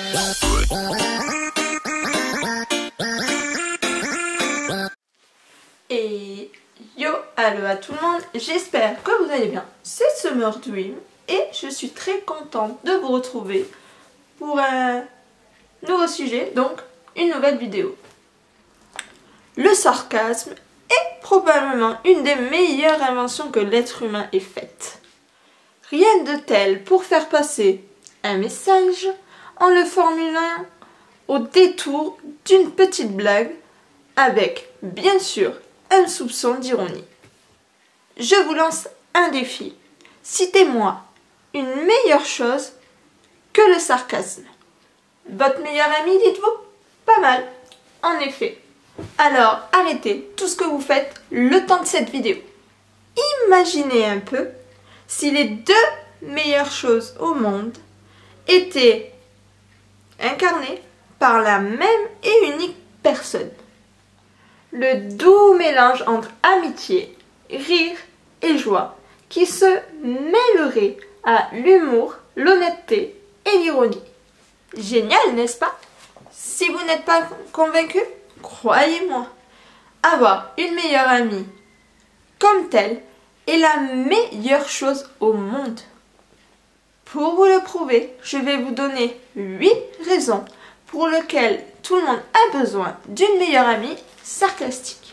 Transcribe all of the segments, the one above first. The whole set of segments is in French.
Et yo, allo à tout le monde, j'espère que vous allez bien. C'est Summer Dream et je suis très contente de vous retrouver pour un nouveau sujet, donc une nouvelle vidéo. Le sarcasme est probablement une des meilleures inventions que l'être humain ait faites. Rien de tel pour faire passer un message en le formulant au détour d'une petite blague avec, bien sûr, un soupçon d'ironie. Je vous lance un défi. Citez-moi une meilleure chose que le sarcasme. Votre meilleur ami, dites-vous? Pas mal, en effet. Alors, arrêtez tout ce que vous faites le temps de cette vidéo. Imaginez un peu si les deux meilleures choses au monde étaient incarnées par la même et unique personne. Le doux mélange entre amitié, rire et joie qui se mêlerait à l'humour, l'honnêteté et l'ironie. Génial, n'est-ce pas? Si vous n'êtes pas convaincu, croyez-moi, avoir une meilleure amie comme telle est la meilleure chose au monde. Pour vous le prouver, je vais vous donner 8 raisons pour lesquelles tout le monde a besoin d'une meilleure amie sarcastique.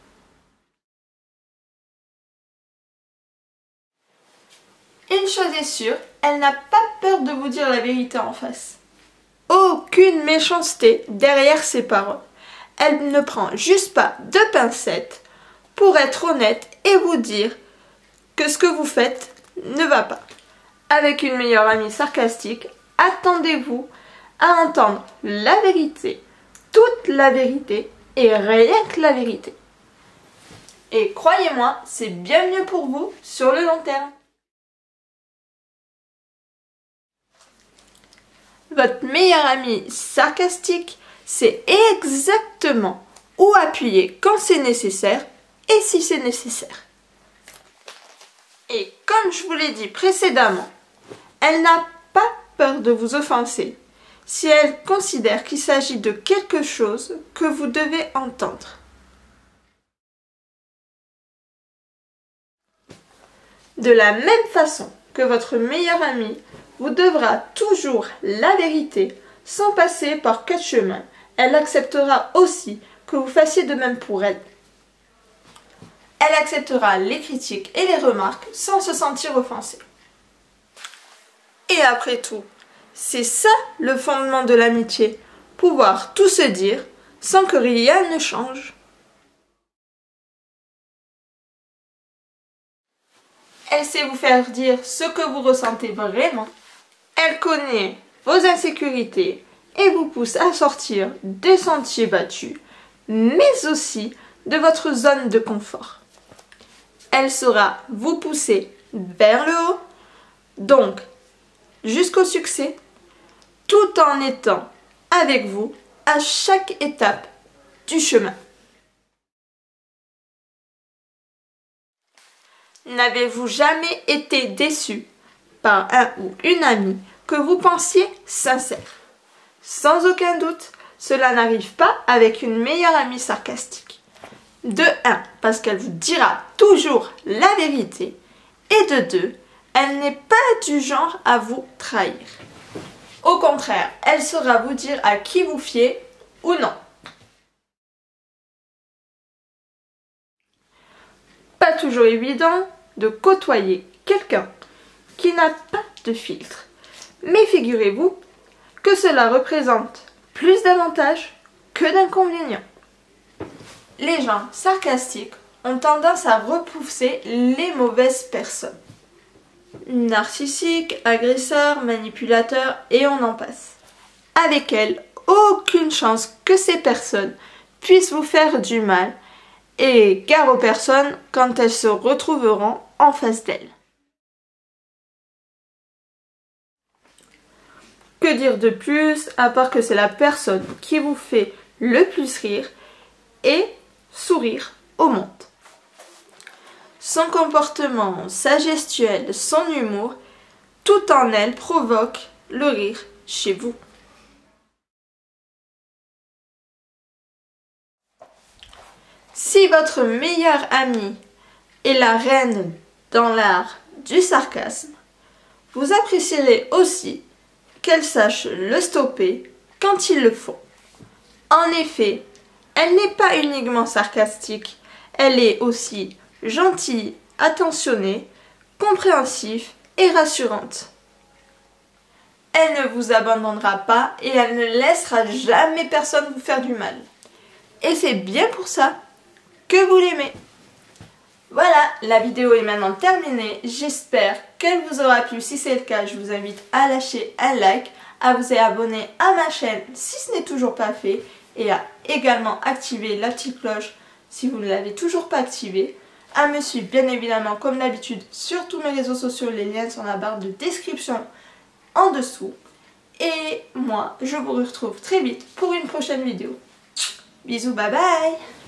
Une chose est sûre, elle n'a pas peur de vous dire la vérité en face. Aucune méchanceté derrière ses paroles. Elle ne prend juste pas de pincettes pour être honnête et vous dire que ce que vous faites ne va pas. Avec une meilleure amie sarcastique, attendez-vous à entendre la vérité, toute la vérité et rien que la vérité. Et croyez-moi, c'est bien mieux pour vous sur le long terme. Votre meilleur ami sarcastique sait exactement où appuyer quand c'est nécessaire et si c'est nécessaire. Et comme je vous l'ai dit précédemment, elle n'a pas peur de vous offenser si elle considère qu'il s'agit de quelque chose que vous devez entendre. De la même façon que votre meilleur ami vous devra toujours la vérité sans passer par 4 chemins, elle acceptera aussi que vous fassiez de même pour elle. Elle acceptera les critiques et les remarques sans se sentir offensée. Et après tout, c'est ça le fondement de l'amitié, pouvoir tout se dire sans que rien ne change. Elle sait vous faire dire ce que vous ressentez vraiment. Elle connaît vos insécurités et vous pousse à sortir des sentiers battus, mais aussi de votre zone de confort. Elle saura vous pousser vers le haut, donc jusqu'au succès, tout en étant avec vous à chaque étape du chemin. N'avez-vous jamais été déçu par un ou une amie que vous pensiez sincère? Sans aucun doute, cela n'arrive pas avec une meilleure amie sarcastique. De 1, parce qu'elle vous dira toujours la vérité, et de 2, elle n'est pas du genre à vous trahir. Au contraire, elle saura vous dire à qui vous fiez ou non. Pas toujours évident de côtoyer quelqu'un qui n'a pas de filtre. Mais figurez-vous que cela représente plus d'avantages que d'inconvénients. Les gens sarcastiques ont tendance à repousser les mauvaises personnes. Narcissiques, agresseurs, manipulateurs et on en passe. Avec elles, aucune chance que ces personnes puissent vous faire du mal et gare aux personnes quand elles se retrouveront en face d'elles. Que dire de plus à part que c'est la personne qui vous fait le plus rire et sourire au monde. Son comportement, sa gestuelle, son humour, tout en elle provoque le rire chez vous. Si votre meilleure amie est la reine dans l'art du sarcasme, vous apprécierez aussi qu'elle sache le stopper quand il le faut. En effet, elle n'est pas uniquement sarcastique, elle est aussi gentille, attentionnée, compréhensive et rassurante. Elle ne vous abandonnera pas et elle ne laissera jamais personne vous faire du mal. Et c'est bien pour ça que vous l'aimez. Voilà, la vidéo est maintenant terminée. J'espère qu'elle vous aura plu. Si c'est le cas, je vous invite à lâcher un like, à vous abonner à ma chaîne si ce n'est toujours pas fait et à également activer la petite cloche si vous ne l'avez toujours pas activée. À me suivre bien évidemment comme d'habitude sur tous mes réseaux sociaux, les liens sont dans la barre de description en dessous. Et moi, je vous retrouve très vite pour une prochaine vidéo. Bisous, bye bye!